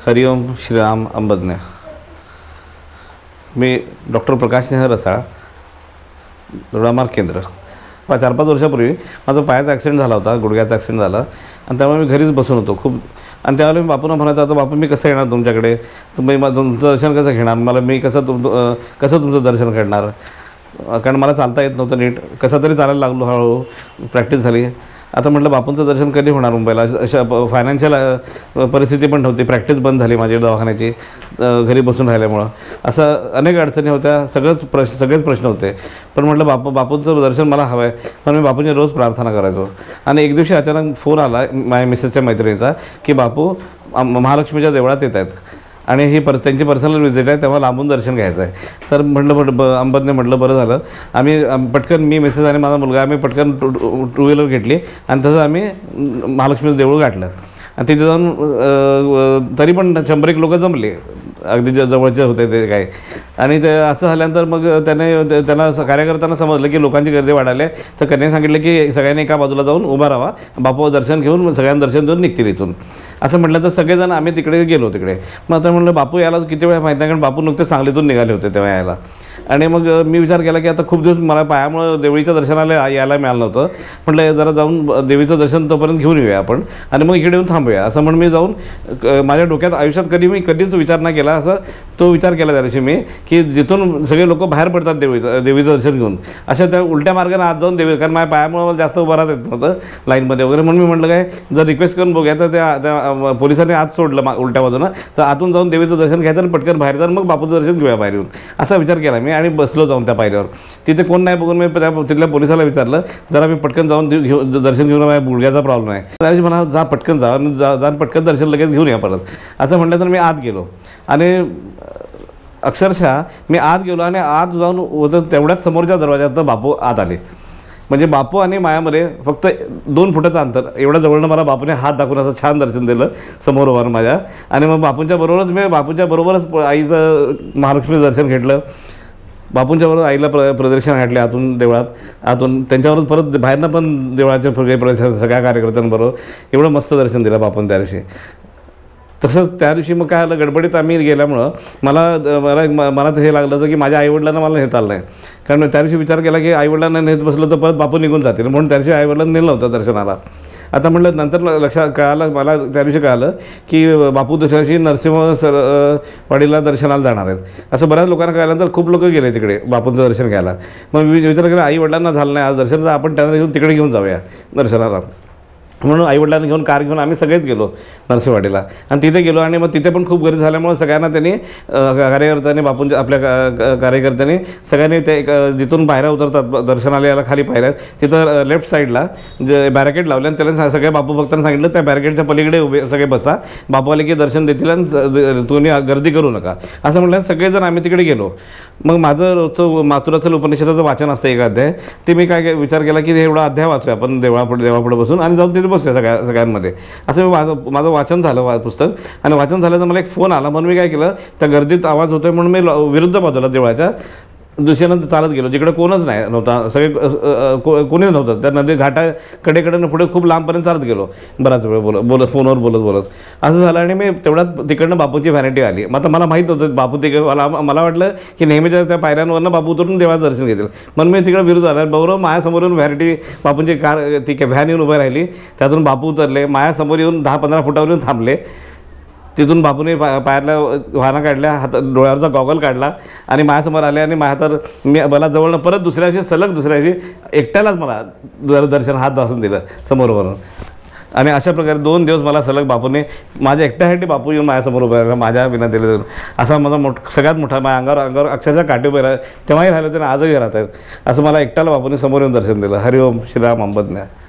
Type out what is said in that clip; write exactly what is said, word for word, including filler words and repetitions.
हरिओम श्रीराम अंबज्ञ. मी doctor प्रकाश स्नेह रसाळ, दोडामार्ग केंद्र. चार पाच वर्षापूर्वी माझा पायाचा ॲक्सिडेंट झाला होता, गुडघ्याचा ॲक्सिडेंट झाला आणि त्यामुळे मी घरीच बसून होतो खूप. आणि त्यावेळेला मी बापूंना म्हणायचं होतं, बापू मी कसं येणार तुमच्याकडे, तुम्ही मग तुमचं दर्शन कसं घेणार, मला मी कसं तुम कसं तुमचं दर्शन घडणार, कारण मला चालता येत नव्हतं नीट. कसं तरी चालायला लागलो, हळूहळू प्रॅक्टिस झाली. आता म्हटलं बापूंचं दर्शन कधी होणार मुंबईला, अशा फायनान्शियल परिस्थिती पण नव्हती, प्रॅक्टिस बंद झाली माझी दवाखान्याची घरी बसून राहिल्यामुळं. असं अनेक अडचणी होत्या, सगळंच प्रश्न सगळेच प्रश्न होते. पण म्हटलं बापू बापूंचं दर्शन मला हवं आहे, पण मी बापूंची रोज प्रार्थना करायचो. आणि एक दिवशी अचानक फोन आला माझ्या मिसेसच्या मैत्रिणीचा की बापू महालक्ष्मीच्या देवळात येत आहेत आणि ही पर त्यांची पर्सनल विजिट आहे, तेव्हा लांबून दर्शन घ्यायचं आहे. तर म्हटलं बट ब अंबज्ञ म्हटलं बरं झालं. आम्ही पटकन मी मिसेस आणि माझा मुलगा आम्ही पटकन टू टू व्हीलर घेतली आणि तसं आम्ही महालक्ष्मीचं देऊळ गाठलं. आणि तिथे जाऊन तरी पण शंभर एक लोक जमले, अगदी जवळचे होते ते काय. आणि ते असं झाल्यानंतर मग त्याने त्यांना कार्यकर्त्यांना समजलं की लोकांची गर्दी वाढायला आहे, तर त्यांनी सांगितलं की सगळ्यांनी एका बाजूला जाऊन उभा राहा, बापू दर्शन घेऊन सगळ्यांना दर्शन देऊन निघतील इथून. असं म्हटलं तर सगळेजण आम्ही तिकडे गेलो तिकडे. मग आता म्हटलं बापू यायला किती वेळ माहीत नाही, कारण बापू नुकते सांगलीतून निघाले होते तेव्हा यायला. आणि मग मी विचार केला की आता खूप दिवस मला पायामुळं देवीच्या दर्शनाला यायला मिळालं नव्हतं. म्हटलं जरा जाऊन देवीचं दर्शन तोपर्यंत घेऊन येऊया आपण आणि मग इकडे येऊन थांबूया. असं म्हणून मी जाऊन माझ्या डोक्यात आयुष्यात कधी मी कधीच विचार नाही केला असं तो विचार केला त्या दिवशी मी, की जिथून सगळे लोक बाहेर पडतात देवीचं देवीचं दर्शन घेऊन, अशा त्या उलट्या मार्गाने आत जाऊन देवी, कारण माझ्या पायामुळे मला जास्त उभं राहता येत नव्हतं लाईनमध्ये वगैरे. म्हणून मी म्हटलं काय जर रिक्वेस्ट करून बघूया, तर त्या त्या पोलिसांनी आत सोडलं मा उलट्या बाजूनं, तर आतून जाऊन देवीचं दर्शन घ्यायचं आणि पटकन बाहेर जाऊन मग बापूचं दर्शन घेऊया बाहेर येऊन, असा विचार केला मी. आणि बसलो जाऊन त्या पायरीवर. तिथे कोण नाही बघून मी त्या तिथल्या पोलिसाला विचारलं, जरा मी पटकन जाऊन घेऊ दर्शन घेऊन, माझ्या गुडघ्याचा प्रॉब्लेम आहे. त्यावेळी मला जा पटकन जा जा जाऊन पटकन दर्शन लगेच घेऊन या परत, असं म्हटलं. तर मी आत गेलो आणि अक्षरशः मी आत गेलो आणि आत जाऊन होतं तेवढ्याच समोरच्या दरवाज्यातनं बापू आत आले. म्हणजे बापू आणि मायामध्ये फक्त दोन फुटाचं अंतर, एवढ्या जवळनं मला बापूने हात दाखवून असं छान दर्शन दिलं समोर उभारून माझ्या. आणि मग बापूंच्या बरोबरच मी बापूंच्या बरोबरच आईचं महालक्ष्मीचं दर्शन घेतलं. बापूंच्या बरोबर आईला प्र प्रदर्शन घातले आतून देवळात, आतून त्यांच्याबरोबर परत बाहेरनं पण देवळाच्या प्रदर्शन सगळ्या कार्यकर्त्यांबरोबर एवढं मस्त दर्शन दिलं बापून त्या दिवशी. तसंच त्या दिवशी मग काय आलं, गडबडीत आम्ही गेल्यामुळं मला मला मला तर हे लागलं होतं की माझ्या आईवडिलांना मला नेता आलं नाही. कारण त्या दिवशी विचार केला की आईवडिलांना नेत बसलं तर परत बापू निघून जातील, म्हणून त्या दिवशी आईवडिलांना नेलं नव्हतं दर्शनाला. आता म्हटलं नंतर लक्षात कळालं मला, त्या दिवशी कळालं की बापू दुसऱ्या नरसिंह सर वाडीला दर्शनाला जाणार आहेत. असं बऱ्याच लोकांना कळल्यानंतर खूप लोक गेले तिकडे बापूंचं दर्शन घ्यायला. मग मी विचार केला आई वडिलांना झालं नाही आज दर्शन, तर आपण त्यांना घेऊन तिकडे घेऊन जाऊया दर्शनाला. म्हणून आईवडिलांना घेऊन कार घेऊन आम्ही सगळेच गेलो नरसिंहवाडीला. आणि तिथे गेलो आणि मग तिथे पण खूप गर्दी झाल्यामुळे सगळ्यांना त्यांनी कार्यकर्त्यांनी बापूंच्या आपल्या कार्यकर्त्यांनी सगळ्यांनी ते जिथून पायऱ्या उतरतात दर्शनाला यायला खाली पायऱ्या तिथं लेफ्ट साईडला जे बॅरिकेड लावले आणि त्याला सगळ्या बापू भक्तांना सांगितलं त्या बॅरिकेडच्या पलीकडे उभे सगळे बसा, बापू आले की दर्शन देतील आणि तुम्ही गर्दी करू नका असं म्हटलं. सगळेजण आम्ही तिकडे गेलो. मग माझं रोजचं मातुराचं उपनिषदाचं वाचन असतं एक अध्याय, ते मी काय विचार केला की एवढा अध्याय वाचूया आपण देवळापुढे देवापुढे बसून आणि जाऊन तिथे बसूया सगळ्या सगळ्यांमध्ये. असं माझं माझं वाचन झालं वा पुस्तक. आणि वाचन झालं तर मला एक फोन आला. म्हणून मी काय केलं, त्या गर्दीत आवाज होतोय म्हणून मी विरुद्ध बाजूला देवळाच्या दुसऱ्यानं चालत गेलो जिकडे कोणच नाही नव्हता, सगळे को कोणीच नव्हतं. त्या नदी घाटाकडेकडनं पुढे खूप लांबपर्यंत चालत गेलो बराच वेळ बोलत बोलत फोनवर बोलत बोलत असं झालं. आणि मी तेवढ्यात तिकडनं बापूची व्हॅनिटी आली. मग आता मला माहीत होतं बापू तिकडे, मला मला वाटलं की नेहमीच्या त्या पायऱ्यांवरनं बापू उतरून देवाचं दर्शन घेतील. म्हणून मी तिकडे विरुद्ध आला. बरोबर माझ्यासमोरून व्हॅनिटी बापूंची कार ती व्हॅन येऊन उभं राहिली, त्यातून बापू उतरले, माझ्यासमोर येऊन दहा पंधरा फुटावर येऊन थांबले. तिथून बापूने पाय पायातल्या वाहना काढल्या, हात डोळ्यावरचा गॉगल काढला आणि माझ्यासमोर आले. आणि माझ्या तर मी मला जवळनं परत दुसऱ्याशी सलग दुसऱ्याशी एकट्यालाच मला दर दर्शन हात दाखवून दिलं समोरवरून. आणि अशा प्रकारे दोन दिवस मला सलग बापूने माझ्या एकट्यासाठी बापू येऊन माझ्यासमोर उभं राहिला माझ्या विनंतीला. असा माझा मोठ सगळ्यात मोठा माझ्या अंगावर अंगावर अक्षरशः काटे उभे राहिले, तेव्हाही राहिले होते आणि आजही राहत आहेत. असं मला एकट्याला बापूने समोर येऊन दर्शन दिलं. हरिओम श्रीराम अंबज्ञ.